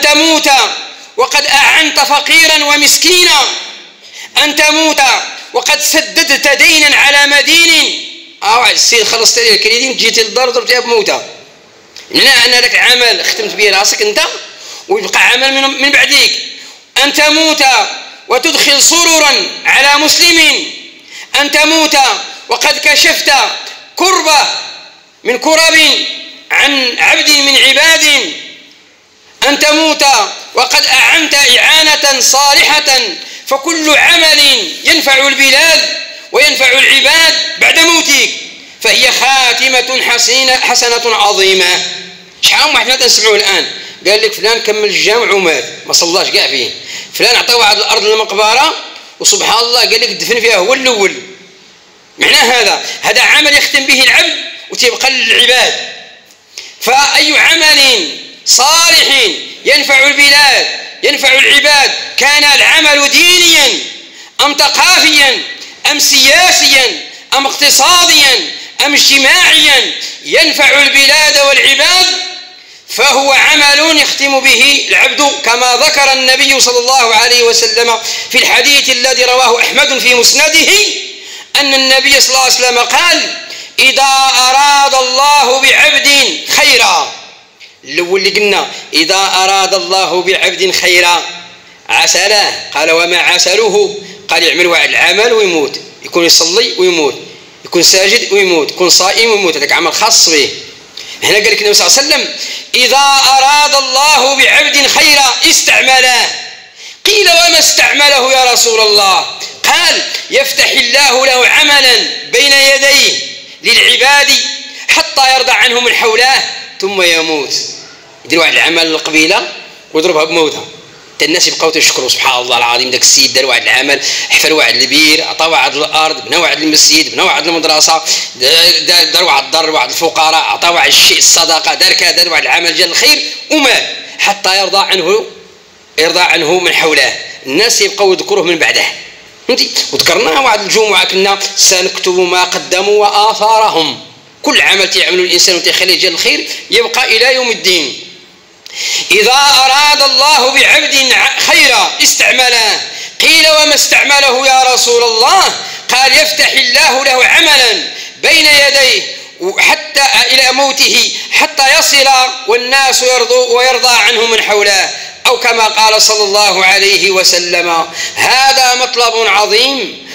تموت وقد أعنت فقيرا ومسكينا، أن تموت وقد سددت دينا على مدين. واحد السيد خلصت عليه الكريدين، جيت للدار ضربتها بموتة. معناها أن لك عمل ختمت به راسك أنت ويبقى عمل من بعديك. أن تموت وتدخل سرورا على مسلم، أن تموت وقد كشفت كربة من كرب عن عبد من عباد، أن تموت وقد أعنت إعانة صالحة، فكل عمل ينفع البلاد وينفع العباد بعد موتك فهي خاتمة حسنة عظيمة. شحال واحد ما نسمعوه الآن قال لك فلان كمل الجامع ومات ما صلاش كاع فيه، فلان عطى واحد الأرض للمقبرة وسبحان الله قال لك دفن فيها هو الأول. معناه هذا عمل يختم به العبد وتبقى للعباد. فأي عمل صالح ينفع البلاد ينفع العباد، كان العمل دينيا أم ثقافيا أم سياسيا أم اقتصاديا أم اجتماعيا ينفع البلاد والعباد، فهو عمل يختم به العبد، كما ذكر النبي صلى الله عليه وسلم في الحديث الذي رواه أحمد في مسنده أن النبي صلى الله عليه وسلم قال: إذا أراد الله بعبد خيرا، الأول اللي قلنا إذا أراد الله بعبد خيرا عسله، قال وما عسله؟ قال يعمل واحد العمل ويموت، يكون يصلي ويموت، يكون ساجد ويموت، يكون صائم ويموت، هذاك عمل خاص به. هنا قال لك النبي صلى الله عليه وسلم: إذا أراد الله بعبد خيرا استعمله. قيل وما استعمله يا رسول الله؟ قال: يفتح الله له عملا بين يديه للعباد حتى يرضى عنه من حوله ثم يموت. يدير واحد العمل للقبيلة ويضربها بموتها، الناس يبقاو تشكروا سبحان الله العظيم، داك السيد دار واحد العمل، حفر واحد البير، عطى واحد الارض، بنى واحد المسجد، بنى واحد المدرسه، دار واحد الدار واحد الفقراء، عطى واحد الشيء الصدقه، دار كذا، دار واحد العمل ديال الخير ومات حتى يرضى عنه من حوله. الناس يبقاو يذكروه من بعده. فهمتي؟ وذكرناها واحد الجمعه كنا سنكتب ما قدموا واثارهم. كل عمل تعمله الانسان وتخليه ديال الخير يبقى الى يوم الدين. إذا أراد الله بعبد خيرا استعمله. قيل وما استعمله يا رسول الله؟ قال: يفتح الله له عملا بين يديه حتى إلى موته حتى يصل والناس ويرضى عنه من حوله، أو كما قال صلى الله عليه وسلم. هذا مطلب عظيم